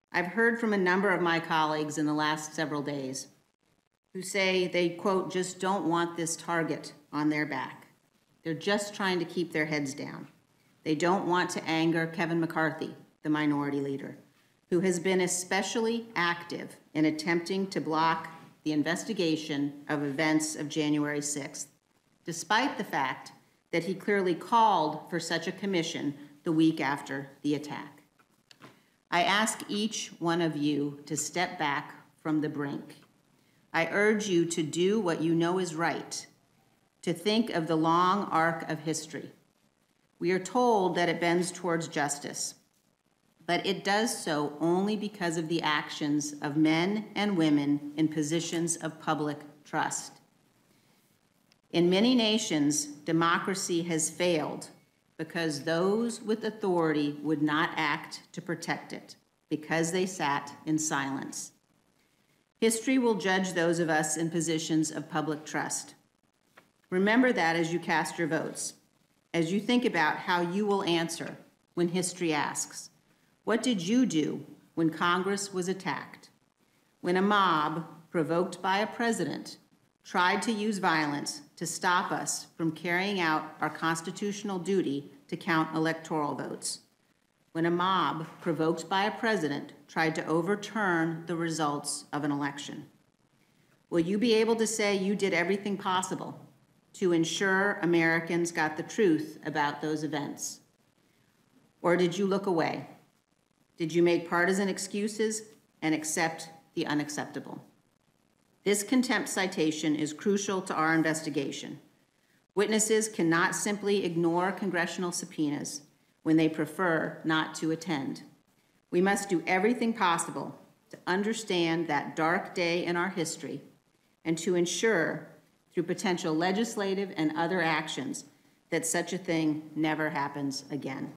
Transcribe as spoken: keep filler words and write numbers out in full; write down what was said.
I've heard from a number of my colleagues in the last several days who say they, quote, just don't want this target on their back. They're just trying to keep their heads down. They don't want to anger Kevin McCarthy, the minority leader, who has been especially active in attempting to block the investigation of events of January sixth, despite the fact that he clearly called for such a commission the week after the attack. I ask each one of you to step back from the brink. I urge you to do what you know is right, to think of the long arc of history. We are told that it bends towards justice, but it does so only because of the actions of men and women in positions of public trust. In many nations, democracy has failed because those with authority would not act to protect it, because they sat in silence. History will judge those of us in positions of public trust. Remember that as you cast your votes, as you think about how you will answer when history asks, what did you do when Congress was attacked? When a mob, provoked by a president, tried to use violence to stop us from carrying out our constitutional duty to count electoral votes? When a mob, provoked by a president, tried to overturn the results of an election? Will you be able to say you did everything possible to ensure Americans got the truth about those events? Or did you look away? Did you make partisan excuses and accept the unacceptable? This contempt citation is crucial to our investigation. Witnesses cannot simply ignore congressional subpoenas when they prefer not to attend. We must do everything possible to understand that dark day in our history and to ensure, through potential legislative and other actions, that such a thing never happens again.